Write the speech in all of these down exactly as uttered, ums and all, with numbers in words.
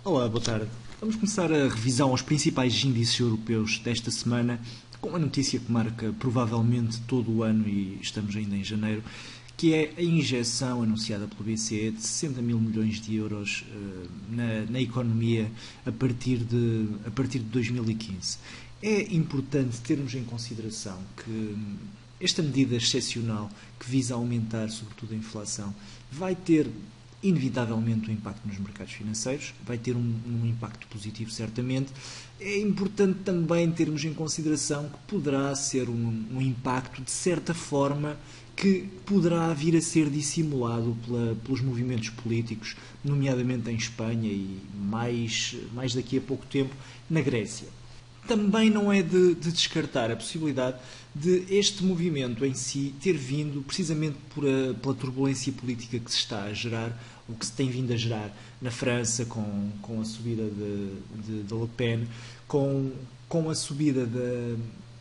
Olá, boa tarde. Vamos começar a revisão aos principais índices europeus desta semana, com uma notícia que marca provavelmente todo o ano, e estamos ainda em janeiro, que é a injeção anunciada pelo B C E de sessenta mil milhões de euros uh, na, na economia a partir, de, a partir de dois mil e quinze. É importante termos em consideração que esta medida excepcional, que visa aumentar sobretudo a inflação, vai ter inevitavelmente um impacto nos mercados financeiros, vai ter um, um impacto positivo certamente. É importante também termos em consideração que poderá ser um, um impacto de certa forma que poderá vir a ser dissimulado pela, pelos movimentos políticos, nomeadamente em Espanha e mais, mais daqui a pouco tempo na Grécia. Também não é de, de descartar a possibilidade de este movimento em si ter vindo precisamente por a, pela turbulência política que se está a gerar, ou que se tem vindo a gerar na França com, com a subida de, de, de Le Pen, com, com a subida da,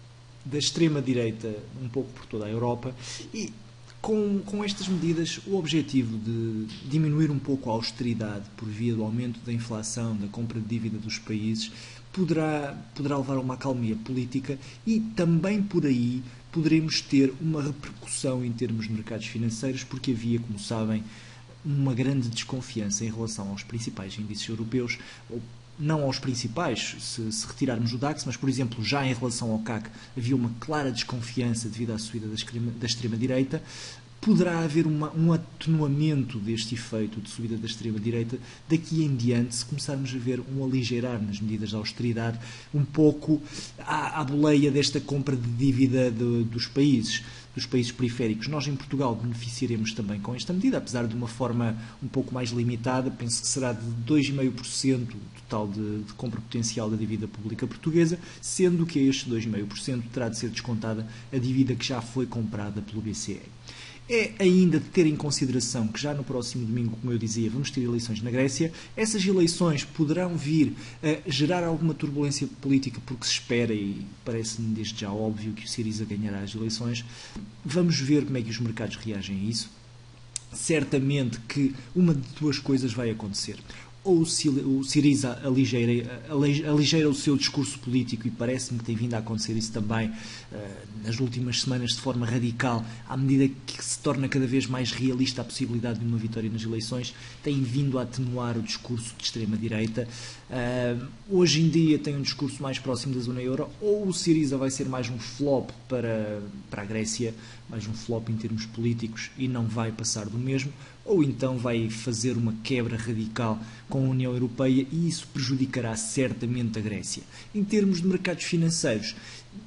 da extrema-direita um pouco por toda a Europa, e com, com estas medidas o objetivo de diminuir um pouco a austeridade por via do aumento da inflação, da compra de dívida dos países, poderá, poderá levar a uma acalmia política, e também por aí poderemos ter uma repercussão em termos de mercados financeiros, porque havia, como sabem, uma grande desconfiança em relação aos principais índices europeus, ou não aos principais, se, se retirarmos o DAX, mas, por exemplo, já em relação ao C A C havia uma clara desconfiança devido à subida da extrema-direita. Poderá haver uma, um atenuamento deste efeito de subida da extrema-direita daqui em diante, se começarmos a ver um aligeirar nas medidas de austeridade, um pouco à, à boleia desta compra de dívida de, dos países, dos países periféricos. Nós em Portugal beneficiaremos também com esta medida, apesar de uma forma um pouco mais limitada. Penso que será de dois vírgula cinco por cento total de, de compra potencial da dívida pública portuguesa, sendo que a este dois vírgula cinco por cento terá de ser descontada a dívida que já foi comprada pelo B C E. É ainda de ter em consideração que já no próximo domingo, como eu dizia, vamos ter eleições na Grécia. Essas eleições poderão vir a gerar alguma turbulência política, porque se espera, e parece-me desde já óbvio, que o Syriza ganhará as eleições. Vamos ver como é que os mercados reagem a isso. Certamente que uma de duas coisas vai acontecer. Ou o Syriza aligeira, aligeira o seu discurso político, e parece-me que tem vindo a acontecer isso também uh, nas últimas semanas de forma radical, à medida que se torna cada vez mais realista a possibilidade de uma vitória nas eleições, tem vindo a atenuar o discurso de extrema-direita. Uh, hoje em dia tem um discurso mais próximo da zona euro. Ou o Syriza vai ser mais um flop para, para a Grécia, mais um flop em termos políticos, e não vai passar do mesmo, ou então vai fazer uma quebra radical com a União Europeia, e isso prejudicará certamente a Grécia. Em termos de mercados financeiros,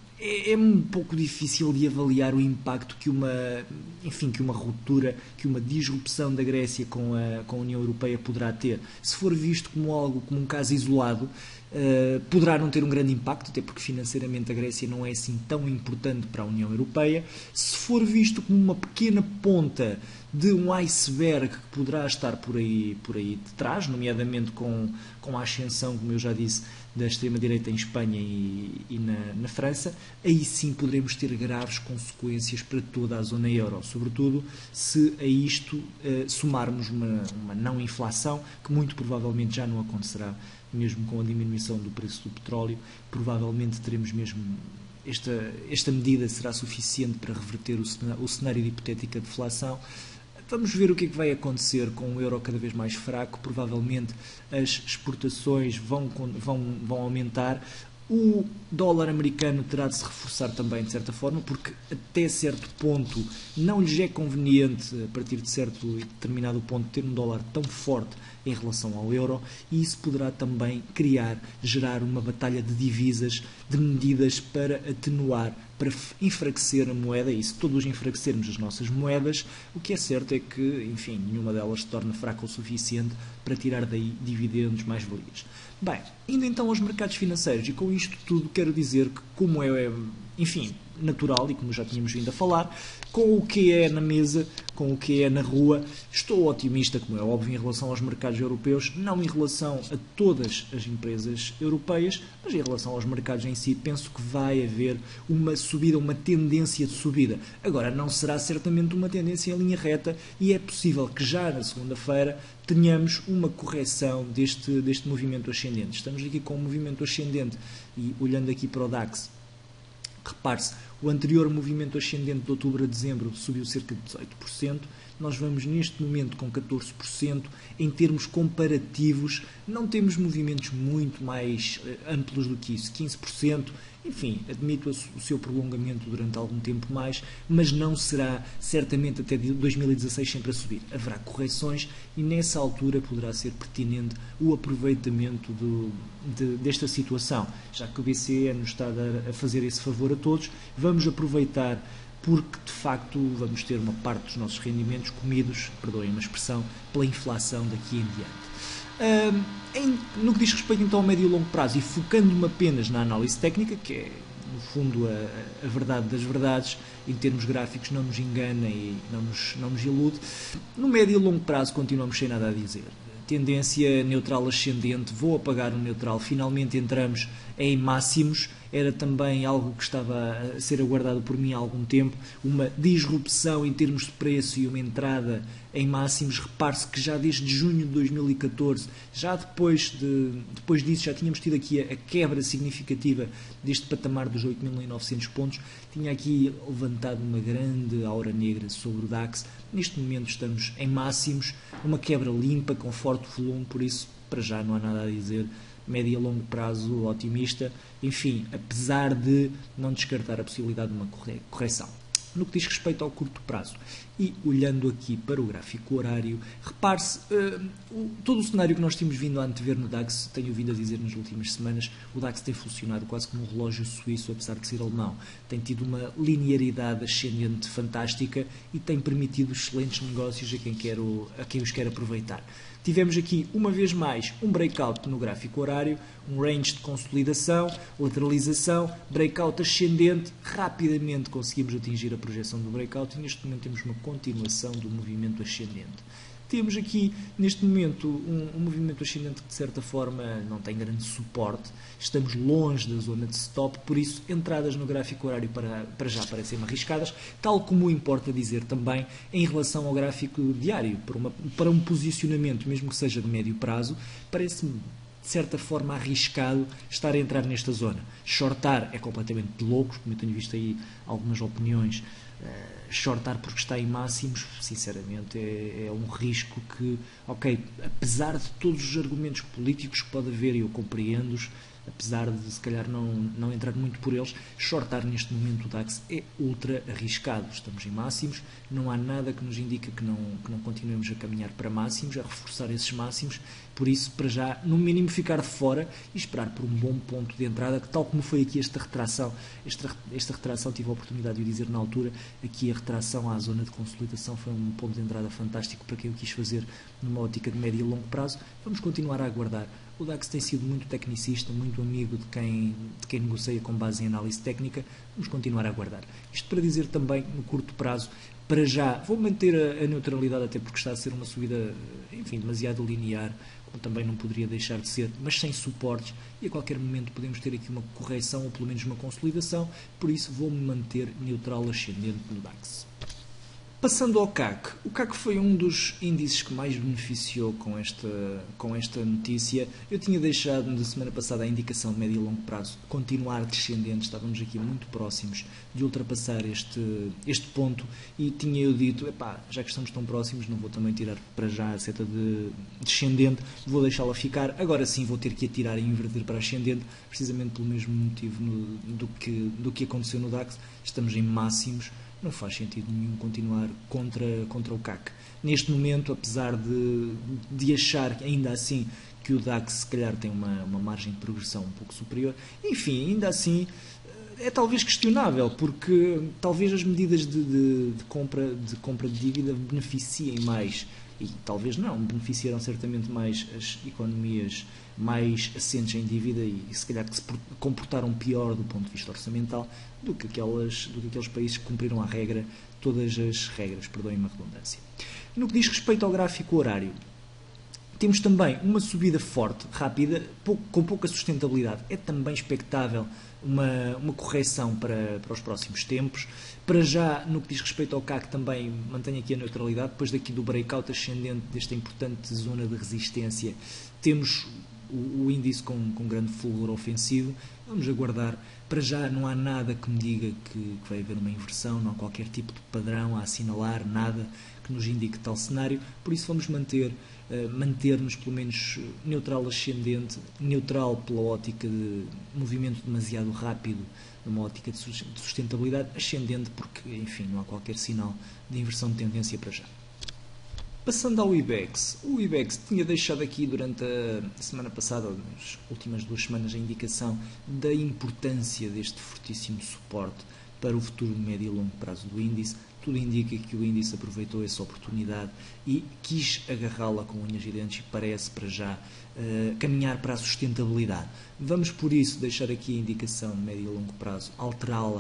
é, é um pouco difícil de avaliar o impacto que uma, enfim, que uma ruptura, que uma disrupção da Grécia com a, com a União Europeia poderá ter. Se for visto como algo, como um caso isolado, Uh, poderá não ter um grande impacto, até porque financeiramente a Grécia não é assim tão importante para a União Europeia. Se for visto como uma pequena ponta de um iceberg que poderá estar por aí, por aí de trás, nomeadamente com, com a ascensão, como eu já disse, da extrema-direita em Espanha e, e na, na França, aí sim poderemos ter graves consequências para toda a zona euro, sobretudo se a isto uh, somarmos uma, uma não-inflação, que muito provavelmente já não acontecerá. Mesmo com a diminuição do preço do petróleo, provavelmente teremos mesmo esta, esta medida será suficiente para reverter o cenário, o cenário de hipotética deflação. Vamos ver o que é que vai acontecer com o euro cada vez mais fraco. Provavelmente as exportações vão, vão, vão aumentar. O dólar americano terá de se reforçar também, de certa forma, porque até certo ponto não lhes é conveniente, a partir de certo e determinado ponto, ter um dólar tão forte em relação ao euro, e isso poderá também criar, gerar uma batalha de divisas, de medidas para atenuar, para enfraquecer a moeda. E se todos enfraquecermos as nossas moedas, o que é certo é que, enfim, nenhuma delas se torna fraca o suficiente para tirar daí dividendos mais valias. Bem, indo então aos mercados financeiros, e com isto tudo quero dizer que, como é, enfim, natural e como já tínhamos vindo a falar, com o que é na mesa, com o que é na rua. Estou otimista, como é óbvio, em relação aos mercados europeus, não em relação a todas as empresas europeias, mas em relação aos mercados em si, penso que vai haver uma subida, uma tendência de subida. Agora, não será certamente uma tendência em linha reta e é possível que já na segunda-feira tenhamos uma correção deste, deste movimento ascendente. Estamos aqui com um movimento ascendente e olhando aqui para o DAX, repare-se, o anterior movimento ascendente de outubro a dezembro subiu cerca de dezoito por cento. Nós vamos neste momento com catorze por cento. Em termos comparativos, não temos movimentos muito mais amplos do que isso, quinze por cento. Enfim, admito o seu prolongamento durante algum tempo mais, mas não será certamente até dois mil e dezasseis sempre a subir. Haverá correções e nessa altura poderá ser pertinente o aproveitamento do, de, desta situação. Já que o B C E nos está a fazer esse favor a todos, vamos aproveitar porque de facto vamos ter uma parte dos nossos rendimentos comidos, perdoem a expressão, pela inflação daqui em diante. Uh, em, no que diz respeito então ao médio e longo prazo e focando-me apenas na análise técnica, que é no fundo a, a verdade das verdades, em termos gráficos não nos engana e não nos, não nos ilude, no médio e longo prazo continuamos sem nada a dizer. Tendência neutral ascendente, vou apagar o neutral, finalmente entramos em máximos, era também algo que estava a ser aguardado por mim há algum tempo, uma disrupção em termos de preço e uma entrada em máximos. Repare-se que já desde junho de dois mil e catorze, já depois, de, depois disso já tínhamos tido aqui a, a quebra significativa deste patamar dos oito mil e novecentos pontos, tinha aqui levantado uma grande aura negra sobre o DAX. Neste momento estamos em máximos, uma quebra limpa com forte volume, por isso para já não há nada a dizer. Médio e longo prazo otimista, enfim, apesar de não descartar a possibilidade de uma correção. No que diz respeito ao curto prazo, e olhando aqui para o gráfico horário, repare-se, uh, todo o cenário que nós temos vindo a antever no DAX, tenho vindo a dizer nas últimas semanas, o DAX tem funcionado quase como um relógio suíço, apesar de ser alemão. Tem tido uma linearidade ascendente fantástica e tem permitido excelentes negócios a quem, quer o, a quem os quer aproveitar. Tivemos aqui, uma vez mais, um breakout no gráfico horário, um range de consolidação, lateralização, breakout ascendente, rapidamente conseguimos atingir a projeção do breakout e neste momento temos uma continuação do movimento ascendente. Temos aqui, neste momento, um, um movimento ascendente que, de certa forma, não tem grande suporte. Estamos longe da zona de stop, por isso, entradas no gráfico horário para, para já parecem arriscadas, tal como importa dizer também em relação ao gráfico diário. Para, uma, para um posicionamento, mesmo que seja de médio prazo, parece-me, de certa forma, arriscado estar a entrar nesta zona. Shortar é completamente de loucos, como eu tenho visto aí algumas opiniões. Uh, shortar porque está em máximos, sinceramente, é, é um risco que, ok, apesar de todos os argumentos políticos que pode haver, e eu compreendo-os, apesar de se calhar não, não entrar muito por eles, shortar neste momento o DAX é ultra arriscado. Estamos em máximos, não há nada que nos indique que não, que não continuemos a caminhar para máximos, a reforçar esses máximos, por isso, para já, no mínimo, ficar de fora e esperar por um bom ponto de entrada, que tal como foi aqui esta retração, esta, esta retração, tive a oportunidade de o dizer na altura, aqui a retração à zona de consolidação foi um ponto de entrada fantástico para quem o quis fazer numa ótica de médio e longo prazo. Vamos continuar a aguardar. O DAX tem sido muito tecnicista, muito amigo de quem, de quem negocia com base em análise técnica. Vamos continuar a aguardar. Isto para dizer também, no curto prazo, para já, vou manter a, a neutralidade, até porque está a ser uma subida, enfim, demasiado linear, como também não poderia deixar de ser, mas sem suportes, e a qualquer momento podemos ter aqui uma correção, ou pelo menos uma consolidação, por isso vou-me manter neutral ascendente no DAX. Passando ao C A C, o C A C foi um dos índices que mais beneficiou com esta, com esta notícia. Eu tinha deixado na semana passada a indicação de médio e longo prazo continuar descendente, estávamos aqui muito próximos de ultrapassar este, este ponto e tinha eu dito, epá, já que estamos tão próximos, não vou também tirar para já a seta de descendente, vou deixá-la ficar, agora sim vou ter que atirar e inverter para ascendente, precisamente pelo mesmo motivo no, do, que, do que aconteceu no DAX, estamos em máximos. Não faz sentido nenhum continuar contra, contra o C A C. Neste momento, apesar de, de achar ainda assim que o DAX se calhar tem uma, uma margem de progressão um pouco superior, enfim, ainda assim é talvez questionável, porque talvez as medidas de, de, de, compra, de compra de dívida beneficiem mais e talvez não, beneficiarão certamente mais as economias mais assentes em dívida e, se calhar, que se comportaram pior do ponto de vista orçamental do que, aquelas, do que aqueles países que cumpriram a regra, todas as regras, perdoem-me a redundância. No que diz respeito ao gráfico horário, temos também uma subida forte, rápida, pouco, com pouca sustentabilidade. É também expectável uma, uma correção para, para os próximos tempos. Para já, no que diz respeito ao C A C, também mantém aqui a neutralidade. Depois daqui do breakout ascendente desta importante zona de resistência, temos o, o índice com, com grande fulgor ofensivo. Vamos aguardar. Para já não há nada que me diga que, que vai haver uma inversão, não há qualquer tipo de padrão a assinalar, nada que nos indique tal cenário. Por isso vamos manter Uh, manter-nos pelo menos neutral ascendente, neutral pela ótica de movimento demasiado rápido, numa ótica de sustentabilidade, ascendente porque, enfim, não há qualquer sinal de inversão de tendência para já. Passando ao IBEX, o IBEX tinha deixado aqui durante a semana passada, nas últimas duas semanas, a indicação da importância deste fortíssimo suporte para o futuro médio e longo prazo do índice. Tudo indica que o índice aproveitou essa oportunidade e quis agarrá-la com unhas e dentes e parece, para já, uh, caminhar para a sustentabilidade. Vamos, por isso, deixar aqui a indicação de médio e longo prazo, alterá-la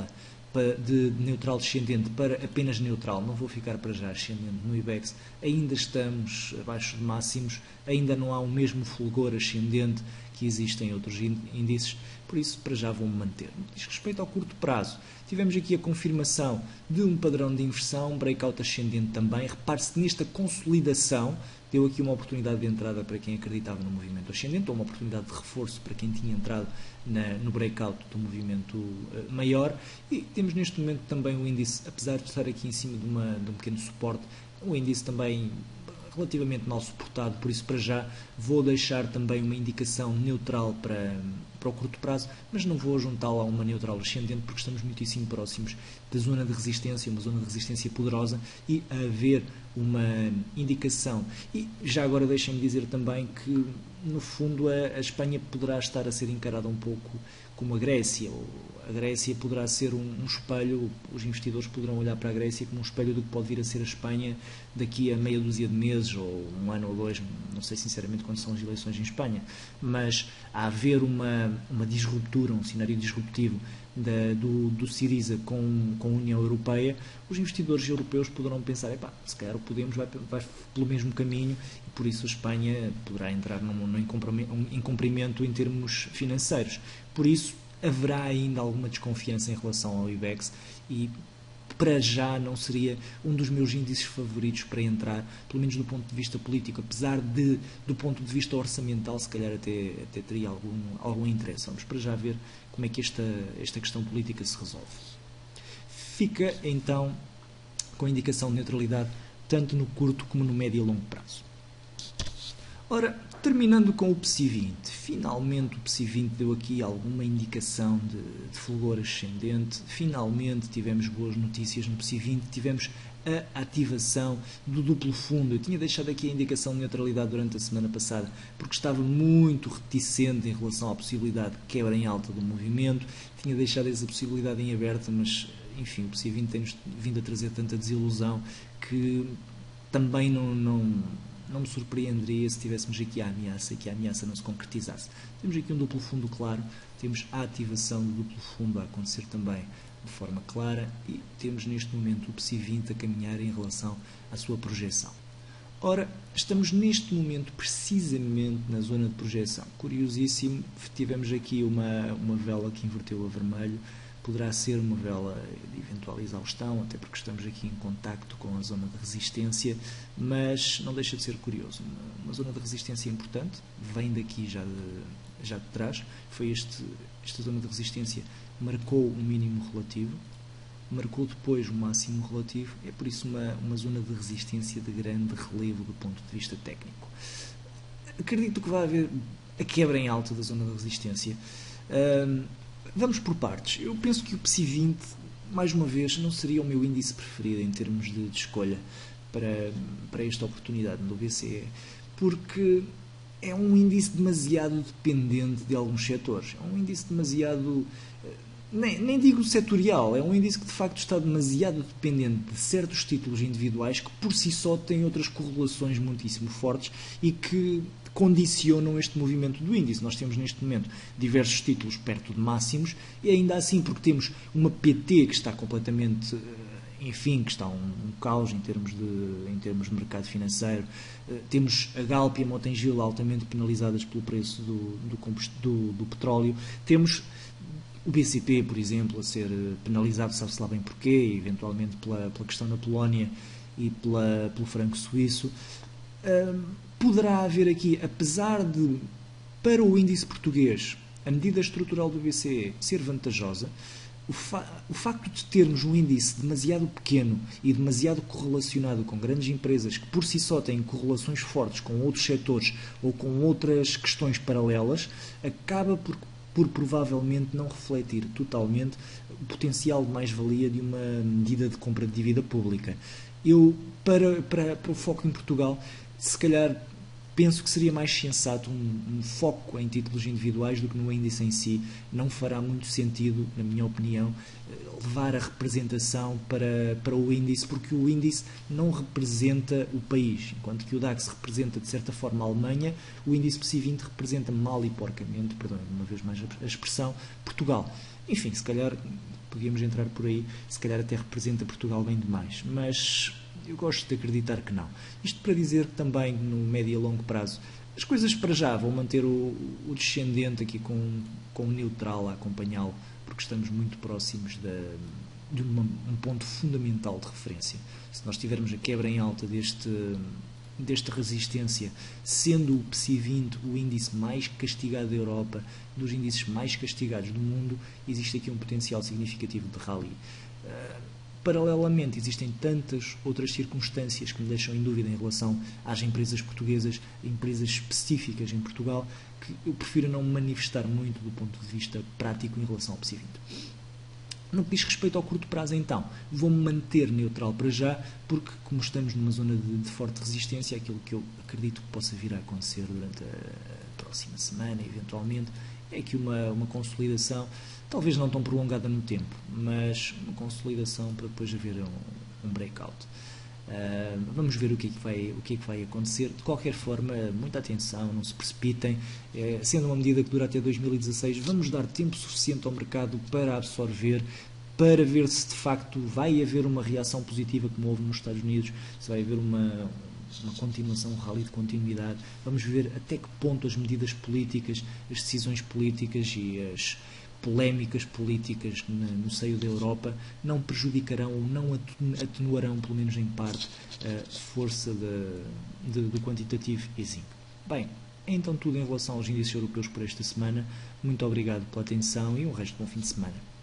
de neutral descendente para apenas neutral. Não vou ficar para já ascendente no IBEX. Ainda estamos abaixo de máximos, ainda não há o mesmo fulgor ascendente que existe em outros índices, por isso para já vou-me manter. No que diz respeito ao curto prazo, tivemos aqui a confirmação de um padrão de inversão, um breakout ascendente também. Repare-se que nesta consolidação deu aqui uma oportunidade de entrada para quem acreditava no movimento ascendente, ou uma oportunidade de reforço para quem tinha entrado na, no breakout do movimento uh, maior. E temos neste momento também o índice, apesar de estar aqui em cima de, uma, de um pequeno suporte, o índice também relativamente mal suportado, por isso para já vou deixar também uma indicação neutral para, para o curto prazo, mas não vou juntá-la a uma neutral ascendente porque estamos muitíssimo próximos da zona de resistência, uma zona de resistência poderosa, e a haver uma indicação. E já agora deixem-me dizer também que, no fundo, a, a Espanha poderá estar a ser encarada um pouco como a Grécia, ou a Grécia poderá ser um, um espelho, os investidores poderão olhar para a Grécia como um espelho do que pode vir a ser a Espanha daqui a meia dúzia de meses, ou um ano ou dois, não sei sinceramente quando são as eleições em Espanha, mas a haver uma, uma disruptura, um cenário disruptivo da, do, do Syriza com, com a União Europeia, os investidores europeus poderão pensar, epá, se calhar o Podemos vai, vai pelo mesmo caminho, e por isso a Espanha poderá entrar num, num incumprimento em termos financeiros. Por isso, haverá ainda alguma desconfiança em relação ao IBEX e, para já, não seria um dos meus índices favoritos para entrar, pelo menos do ponto de vista político, apesar de, do ponto de vista orçamental, se calhar até, até teria algum, algum interesse. Vamos para já ver como é que esta, esta questão política se resolve. Fica, então, com a indicação de neutralidade, tanto no curto como no médio e longo prazo. Ora, terminando com o P S I vinte, finalmente o P S I vinte deu aqui alguma indicação de, de fulgor ascendente, finalmente tivemos boas notícias no P S I vinte, tivemos a ativação do duplo fundo. Eu tinha deixado aqui a indicação de neutralidade durante a semana passada, porque estava muito reticente em relação à possibilidade de quebra em alta do movimento, tinha deixado essa possibilidade em aberta, mas, enfim, o P S I vinte tem-nos vindo a trazer tanta desilusão que também não... não não me surpreenderia se tivéssemos aqui a ameaça e que a ameaça não se concretizasse. Temos aqui um duplo fundo claro, temos a ativação do duplo fundo a acontecer também de forma clara e temos neste momento o P S I vinte a caminhar em relação à sua projeção. Ora, estamos neste momento precisamente na zona de projeção. Curiosíssimo, tivemos aqui uma, uma vela que inverteu a vermelho. Poderá ser uma vela de eventual exaustão, até porque estamos aqui em contacto com a zona de resistência, mas não deixa de ser curioso. Uma, uma zona de resistência importante, vem daqui já de, já de trás, foi este, esta zona de resistência, marcou um mínimo relativo, marcou depois um máximo relativo, é por isso uma, uma zona de resistência de grande relevo do ponto de vista técnico. Acredito que vai haver a quebra em alta da zona de resistência. Um, Vamos por partes. Eu penso que o P S I vinte, mais uma vez, não seria o meu índice preferido em termos de, de escolha para, para esta oportunidade no B C E, porque é um índice demasiado dependente de alguns setores. É um índice demasiado nem, nem digo setorial, é um índice que de facto está demasiado dependente de certos títulos individuais que por si só têm outras correlações muitíssimo fortes e que condicionam este movimento do índice. Nós temos neste momento diversos títulos perto de máximos e ainda assim, porque temos uma P T que está completamente, enfim, que está um, um caos em termos, de, em termos de mercado financeiro, temos a Galp e a Mota-Engil altamente penalizadas pelo preço do, do, do, do petróleo, temos o B C P, por exemplo, a ser penalizado, sabe-se lá bem porquê, eventualmente pela, pela questão da Polónia e pela, pelo franco suíço. Hum, poderá haver aqui, apesar de, para o índice português, a medida estrutural do B C E ser vantajosa, o, fa o facto de termos um índice demasiado pequeno e demasiado correlacionado com grandes empresas que por si só têm correlações fortes com outros setores ou com outras questões paralelas, acaba por, por provavelmente não refletir totalmente o potencial de mais-valia de uma medida de compra de dívida pública. Eu, para, para, para o foco em Portugal, se calhar penso que seria mais sensato um, um foco em títulos individuais do que no índice em si. Não fará muito sentido, na minha opinião, levar a representação para, para o índice, porque o índice não representa o país. Enquanto que o DAX representa, de certa forma, a Alemanha, o índice P S I vinte representa mal e porcamente, perdão, uma vez mais a expressão, Portugal. Enfim, se calhar podíamos entrar por aí, se calhar até representa Portugal bem demais, mas eu gosto de acreditar que não. Isto para dizer que também no médio e longo prazo as coisas para já vão manter o, o descendente aqui com, com o neutral a acompanhá-lo, porque estamos muito próximos da, de uma, um ponto fundamental de referência. Se nós tivermos a quebra em alta deste, desta resistência, sendo o P S I vinte o índice mais castigado da Europa, dos índices mais castigados do mundo, existe aqui um potencial significativo de rally. Uh, Paralelamente, existem tantas outras circunstâncias que me deixam em dúvida em relação às empresas portuguesas, empresas específicas em Portugal, que eu prefiro não me manifestar muito do ponto de vista prático em relação ao P S I vinte. No que diz respeito ao curto prazo, então, vou-me manter neutral para já, porque como estamos numa zona de, de forte resistência, aquilo que eu acredito que possa vir a acontecer durante a próxima semana, eventualmente, é que uma, uma consolidação, talvez não tão prolongada no tempo, mas uma consolidação para depois haver um, um breakout. Uh, vamos ver o que, é que vai, o que é que vai acontecer. De qualquer forma, muita atenção, não se precipitem. É, sendo uma medida que dura até dois mil e dezasseis, vamos dar tempo suficiente ao mercado para absorver, para ver se de facto vai haver uma reação positiva como houve nos Estados Unidos, se vai haver uma, uma continuação, um rally de continuidade. Vamos ver até que ponto as medidas políticas, as decisões políticas e as polémicas políticas no seio da Europa não prejudicarão ou não atenuarão, pelo menos em parte, a força de, de, do quantitative easing. Bem, é então tudo em relação aos índices europeus por esta semana. Muito obrigado pela atenção e um resto de bom fim de semana.